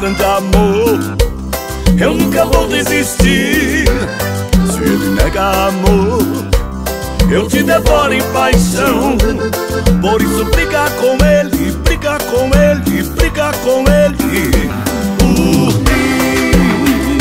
grande amor, eu nunca vou desistir. Se ele nega amor, eu te devoro em paixão. Por isso briga com ele, briga com ele, briga com ele por mim.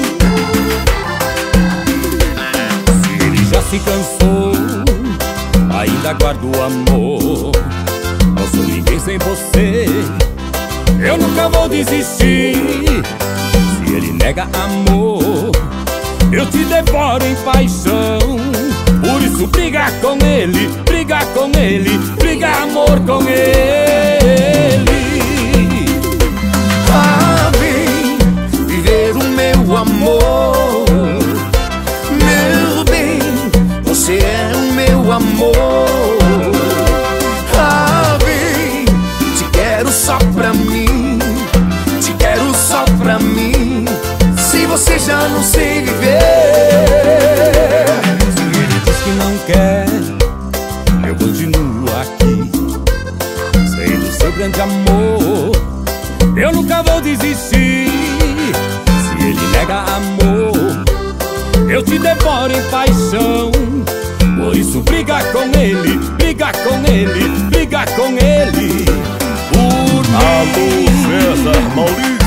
Se ele já se cansou, ainda guardo o amor. Não sou ninguém sem você, eu nunca vou desistir. Se ele nega amor, eu te devoro em paixão. Por isso briga com ele, briga com ele, briga amor com ele. Ah, vem viver o meu amor, meu bem, você é o meu amor. Ah, vem, te quero só pra mim, te quero só pra mim. Se você já não sei viver, que não quer, eu continuo aqui. Sei do seu grande amor, eu nunca vou desistir. Se ele nega amor, eu te devoro em paixão. Por isso briga com ele, briga com ele, briga com ele por mim. Alô, César Maurício,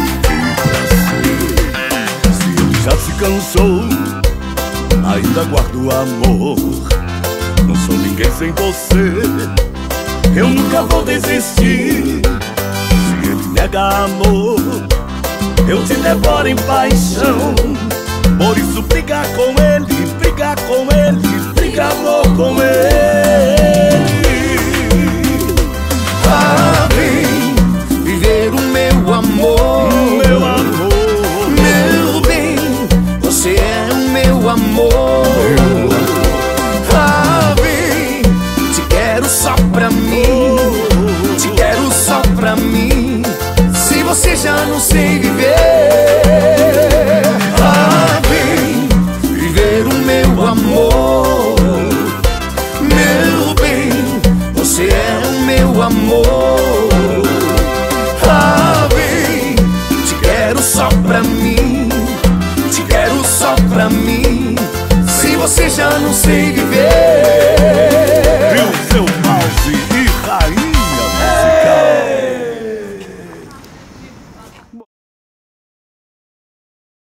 que prazer. Se ele já se cansou, ainda guardo amor. Não sou ninguém sem você, eu nunca vou desistir. Se ele nega amor, eu te devoro em paixão. Por isso briga com ele, briga com ele, briga amor com ele. ah, vem viver o meu amor, Meu amor, meu bem, você é o meu amor. Ah, vem, te quero só pra mim, te quero só pra mim. Se você já não sei viver, ah, vem viver o meu amor, meu bem, você é o meu amor. Ah, vem, te quero só pra mim, te quero só pra mim. Se você já não sei